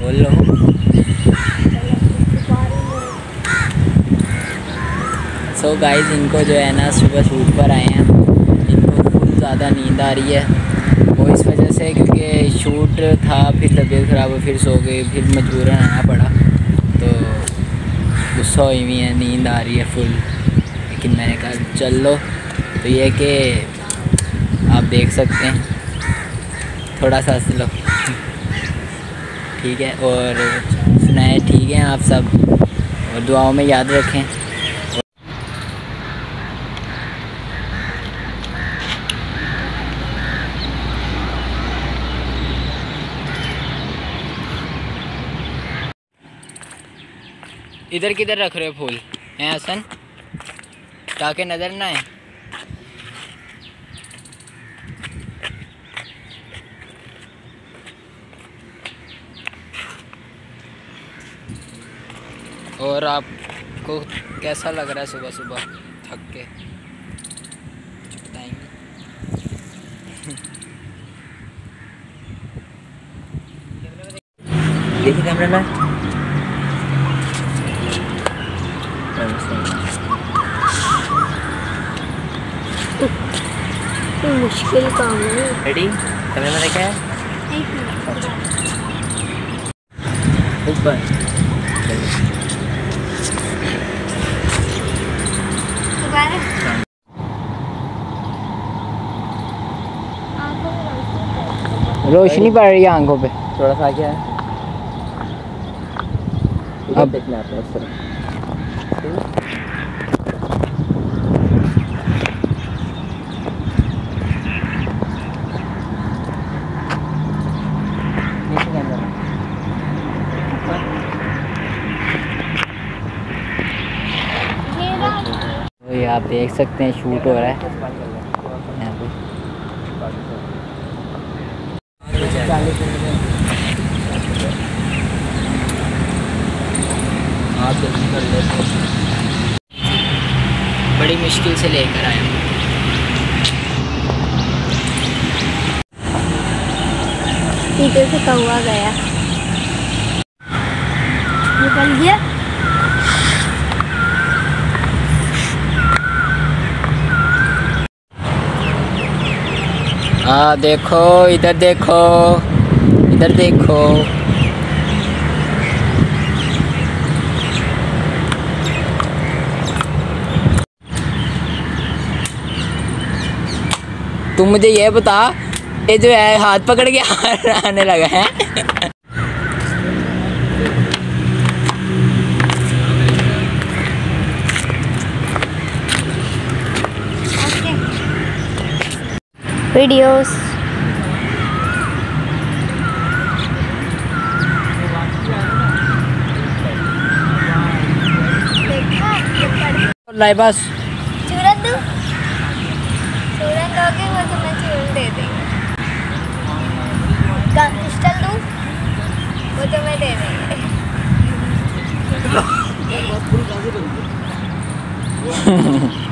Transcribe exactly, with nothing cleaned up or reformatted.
बोलो। So guys, इनको जो है ना सुबह शूट पर आए हैं, इनको फुल ज़्यादा नींद आ रही है। वो इस वजह से क्योंकि शूट था, फिर तबीयत ख़राब हो, फिर सो गए, फिर मजबूरन आना पड़ा। तो गुस्सा हुई हुई है, नींद आ रही है फुल। लेकिन मैंने कहा चल लो। तो ये कि आप देख सकते हैं, थोड़ा सा हंस लो, ठीक है। और सुनाए ठीक है आप सब, और दुआओं में याद रखें। इधर किधर रख रहे हो फूल हैं हसन, ताकि नज़र ना आए। और आपको कैसा लग रहा है सुबह सुबह थक के, बताएंगे। देखिए कैमरा में, तो मुश्किल काम है। रेडी, कैमरे में देखा है ऊपर। रोशनी पड़ रही है आंखों पे, थोड़ा सा क्या है। अब देखना आता है उस तरह। तो ये आप देख सकते हैं शूट हो रहा है यहाँ पे। आप जल्दी कर लेते, बड़ी मुश्किल से लेकर आए हूँ। इधर से कौवा गया, निकल गया। हाँ देखो, इधर देखो, इधर देखो। तुम मुझे ये बता, ये जो है हाथ पकड़ के आने लगा है। वीडियोस लाइव बस चूरन दूं, चूरन दोगे वो तो मैं चूरन दे देंगे। पिस्टल दूं वो तो मैं दे देंगे।